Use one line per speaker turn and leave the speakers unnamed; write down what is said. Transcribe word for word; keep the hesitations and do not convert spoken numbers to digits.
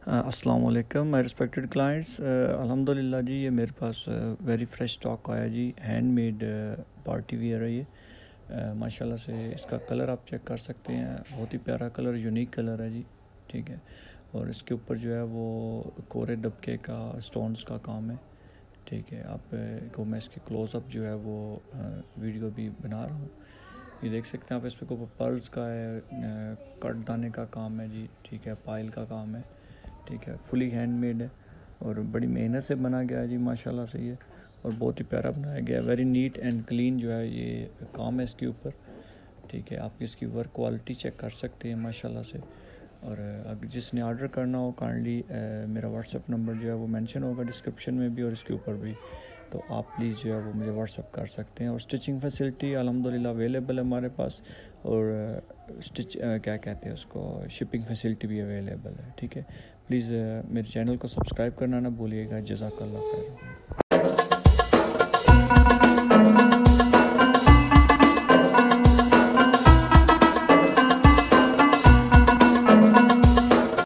अस्सलाम वालेकुम my respected clients. अल्हम्दुलिल्लाह जी, ये मेरे पास वेरी फ्रेश स्टॉक आया जी। हैंडमेड पार्टी वियर है ये। uh, माशाल्लाह से इसका कलर आप चेक कर सकते हैं, बहुत ही प्यारा कलर, यूनिक कलर है जी। ठीक है, और इसके ऊपर जो है वो कोरे दबके का स्टोन्स का काम है। ठीक है, आप uh, को मैं इसकी क्लोज़अप जो है वो वीडियो uh, भी बना रहा हूँ। ये देख सकते हैं आप, इस पर ऊपर पर्ल्स का है, कट दाने का काम है जी। ठीक है, पायल का काम है। ठीक है, फुली हैंडमेड है और बड़ी मेहनत से बना गया है जी माशाल्लाह से ये, और बहुत ही प्यारा बनाया गया है। वेरी नीट एंड क्लीन जो है ये काम है इसके ऊपर। ठीक है, आप इसकी वर्क क्वालिटी चेक कर सकते हैं माशाल्लाह से। और अगर जिसने ऑर्डर करना हो काइंडली मेरा व्हाट्सअप नंबर जो है वो मेंशन होगा डिस्क्रिप्शन में भी और इसके ऊपर भी, तो आप प्लीज़ जो है वो मुझे व्हाट्सअप कर सकते हैं। और स्टिचिंग फैसिलिटी अल्हम्दुलिल्लाह अवेलेबल है हमारे पास, और स्टिच क्या कहते हैं उसको, शिपिंग फैसिलिटी भी अवेलेबल है। ठीक है, प्लीज़ मेरे चैनल को सब्सक्राइब करना ना भूलिएगा। जज़ाकल्लाह खैर।